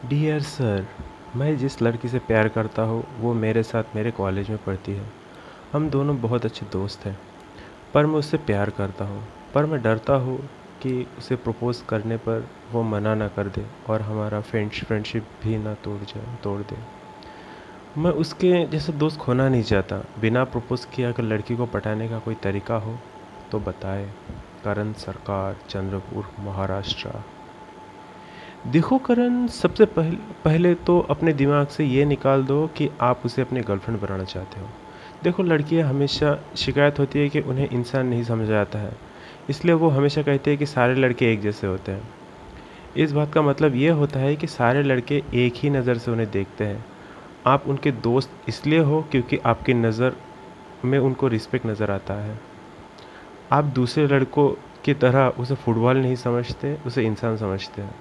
Dear sir, मैं जिस लड़की से प्यार करता हूँ वो मेरे साथ मेरे कॉलेज में पढ़ती है। हम दोनों बहुत अच्छे दोस्त हैं। पर मैं उससे प्यार करता हूँ। पर मैं डरता हूँ कि उसे प्रपोज़ करने पर वो मना ना कर दे और हमारा फ्रेंडशिप भी ना तोड़ दे। मैं उसके जैसे दोस्त खोना नहीं चाहता। बिना प्रपोज़ किए अगर लड़की को पटाने का कोई तरीका हो तो बताए। करण सरकार, चंद्रपुर, महाराष्ट्र। देखो करण, सबसे पहले तो अपने दिमाग से ये निकाल दो कि आप उसे अपनी गर्लफ्रेंड बनाना चाहते हो। देखो, लड़कियां हमेशा शिकायत होती है कि उन्हें इंसान नहीं समझा आता है। इसलिए वो हमेशा कहते हैं कि सारे लड़के एक जैसे होते हैं। इस बात का मतलब ये होता है कि सारे लड़के एक ही नज़र से उन्हें देखते हैं। आप उनके दोस्त इसलिए हो क्योंकि आपकी नज़र में उनको रिस्पेक्ट नज़र आता है। आप दूसरे लड़कों की तरह उसे फुटबॉल नहीं समझते, उसे इंसान समझते हैं।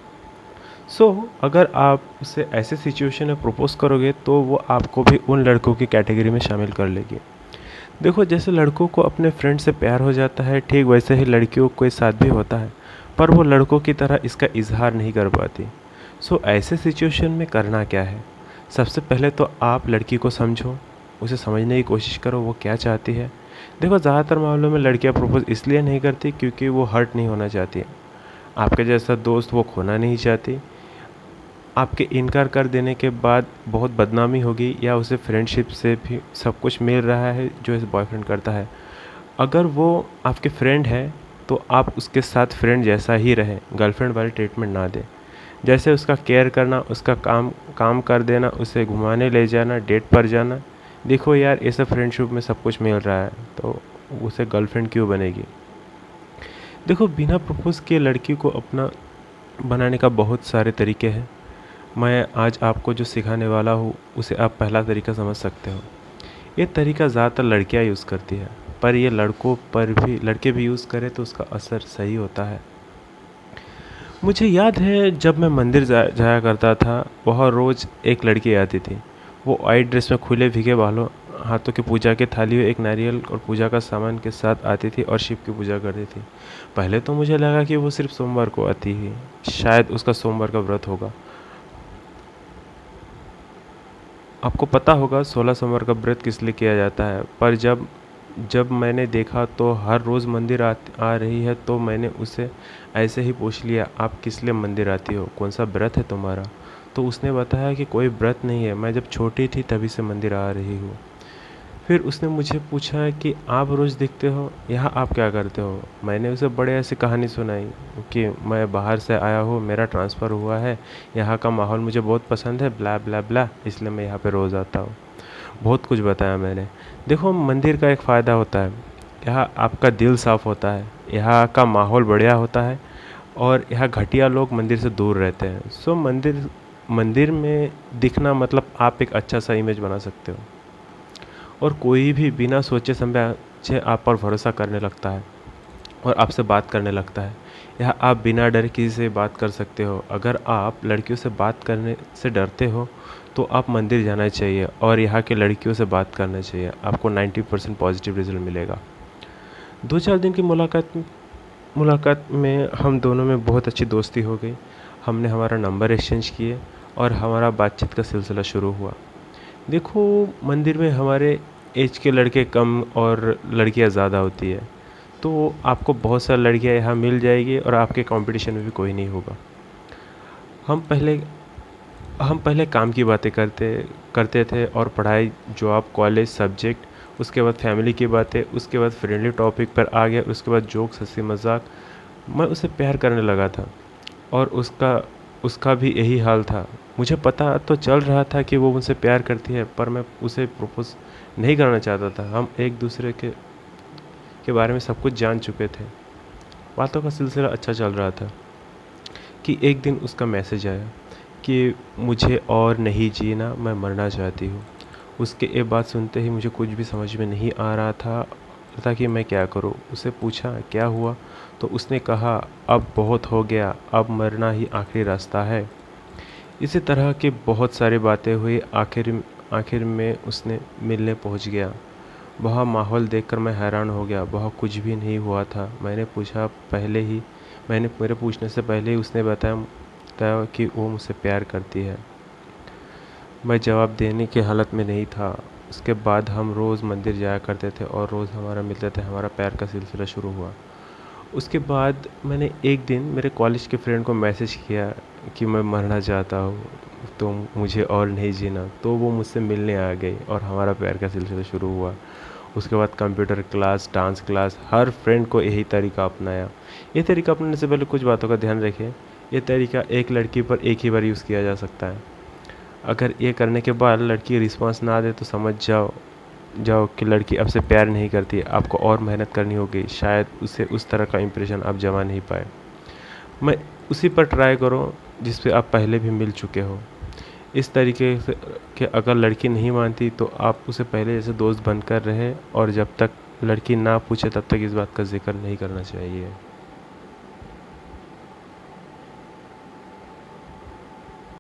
अगर आप उसे ऐसे सिचुएशन में प्रपोज़ करोगे तो वो आपको भी उन लड़कों की कैटेगरी में शामिल कर लेगी। देखो, जैसे लड़कों को अपने फ्रेंड से प्यार हो जाता है, ठीक वैसे ही लड़कियों के साथ भी होता है। पर वो लड़कों की तरह इसका इजहार नहीं कर पाती। ऐसे सिचुएशन में करना क्या है? सबसे पहले तो आप लड़की को समझो, उसे समझने की कोशिश करो वो क्या चाहती है। देखो, ज़्यादातर मामलों में लड़कियां प्रपोज़ इसलिए नहीं करती क्योंकि वो हर्ट नहीं होना चाहती। आपके जैसा दोस्त वो खोना नहीं चाहती। आपके इनकार कर देने के बाद बहुत बदनामी होगी या उसे फ्रेंडशिप से भी सब कुछ मिल रहा है जो इस बॉयफ्रेंड करता है। अगर वो आपके फ्रेंड है तो आप उसके साथ फ्रेंड जैसा ही रहें, गर्लफ्रेंड वाली ट्रीटमेंट ना दें। जैसे उसका केयर करना, उसका काम काम कर देना, उसे घुमाने ले जाना, डेट पर जाना। देखो यार, ये सब फ्रेंडशिप में सब कुछ मिल रहा है तो उसे गर्लफ्रेंड क्यों बनेगी? देखो, बिना प्रपोज किए लड़की को अपना बनाने का बहुत सारे तरीके हैं। मैं आज आपको जो सिखाने वाला हूँ उसे आप पहला तरीका समझ सकते हो। ये तरीका ज़्यादातर लड़कियाँ यूज़ करती है, पर ये लड़कों पर भी लड़के भी यूज़ करें तो उसका असर सही होता है। मुझे याद है जब मैं मंदिर जाया करता था, वहाँ रोज़ एक लड़की आती थी। वो वाइट ड्रेस में खुले भीगे बालों, हाथों की पूजा की थाली में एक नारियल और पूजा का सामान के साथ आती थी और शिव की पूजा करती थी। पहले तो मुझे लगा कि वो सिर्फ सोमवार को आती है, शायद उसका सोमवार का व्रत होगा। आपको पता होगा 16 सोमवार का व्रत किस लिए किया जाता है। पर जब जब मैंने देखा तो हर रोज़ मंदिर आ रही है तो मैंने उसे ऐसे ही पूछ लिया, आप किस लिए मंदिर आती हो, कौन सा व्रत है तुम्हारा? तो उसने बताया कि कोई व्रत नहीं है, मैं जब छोटी थी तभी से मंदिर आ रही हूँ। फिर उसने मुझे पूछा कि आप रोज़ दिखते हो, यहाँ आप क्या करते हो? मैंने उसे बड़े ऐसी कहानी सुनाई कि मैं बाहर से आया हूँ, मेरा ट्रांसफ़र हुआ है, यहाँ का माहौल मुझे बहुत पसंद है, ब्ला ब्ला ब्ला, इसलिए मैं यहाँ पे रोज़ आता हूँ। बहुत कुछ बताया मैंने। देखो, मंदिर का एक फ़ायदा होता है, यहाँ आपका दिल साफ़ होता है, यहाँ का माहौल बढ़िया होता है और यहाँ घटिया लोग मंदिर से दूर रहते हैं। मंदिर मंदिर में दिखना मतलब आप एक अच्छा सा इमेज बना सकते हो और कोई भी बिना सोचे समझे आप पर भरोसा करने लगता है और आपसे बात करने लगता है। यहाँ आप बिना डर किसी से बात कर सकते हो। अगर आप लड़कियों से बात करने से डरते हो तो आप मंदिर जाना चाहिए और यहाँ के लड़कियों से बात करना चाहिए, आपको 90% पॉजिटिव रिजल्ट मिलेगा। 2-4 दिन की मुलाकात में हम दोनों में बहुत अच्छी दोस्ती हो गई। हमने हमारा नंबर एक्सचेंज किए और हमारा बातचीत का सिलसिला शुरू हुआ। देखो, मंदिर में हमारे एज के लड़के कम और लड़कियां ज़्यादा होती है, तो आपको बहुत सारी लड़कियां यहाँ मिल जाएगी और आपके कंपटीशन में भी कोई नहीं होगा। हम पहले हम पहले काम की बातें करते करते थे और पढ़ाई, जॉब, कॉलेज, सब्जेक्ट, उसके बाद फैमिली की बातें, उसके बाद फ्रेंडली टॉपिक पर आ गया, उसके बाद जोक्स, हंसी मजाक। मैं उसे प्यार करने लगा था और उसका उसका भी यही हाल था। मुझे पता तो चल रहा था कि वो मुझसे प्यार करती है, पर मैं उसे प्रपोज़ नहीं करना चाहता था। हम एक दूसरे के बारे में सब कुछ जान चुके थे। बातों का सिलसिला अच्छा चल रहा था कि एक दिन उसका मैसेज आया कि मुझे और नहीं जीना, मैं मरना चाहती हूँ। उसके ये बात सुनते ही मुझे कुछ भी समझ में नहीं आ रहा था कि मैं क्या करूँ। उसे पूछा क्या हुआ, तो उसने कहा अब बहुत हो गया, अब मरना ही आखिरी रास्ता है। इसी तरह की बहुत सारी बातें हुई। आखिर में उसने मिलने पहुंच गया। वह माहौल देखकर मैं हैरान हो गया, वह कुछ भी नहीं हुआ था। मैंने मेरे पूछने से पहले ही उसने बताया बताया कि वो मुझसे प्यार करती है। मैं जवाब देने की हालत में नहीं था। उसके बाद हम रोज़ मंदिर जाया करते थे और रोज़ हमारा मिलते थे, हमारा प्यार का सिलसिला शुरू हुआ। उसके बाद मैंने एक दिन मेरे कॉलेज के फ्रेंड को मैसेज किया कि मैं मरना चाहता हूँ, तो मुझे और नहीं जीना। तो वो मुझसे मिलने आ गई और हमारा प्यार का सिलसिला शुरू हुआ। उसके बाद कंप्यूटर क्लास, डांस क्लास, हर फ्रेंड को यही तरीका अपनाया। ये तरीका अपनाने से पहले कुछ बातों का ध्यान रखें। ये तरीका एक लड़की पर एक ही बार यूज़ किया जा सकता है। अगर ये करने के बाद लड़की रिस्पॉन्स ना दे तो समझ जाओ जाओ कि लड़की आपसे प्यार नहीं करती। आपको और मेहनत करनी होगी, शायद उसे उस तरह का इंप्रेशन आप जमा नहीं पाए। मैं उसी पर ट्राई करो जिस पे आप पहले भी मिल चुके हो। इस तरीके से कि अगर लड़की नहीं मानती तो आप उसे पहले जैसे दोस्त बनकर रहे, और जब तक लड़की ना पूछे तब तक इस बात का जिक्र नहीं करना चाहिए।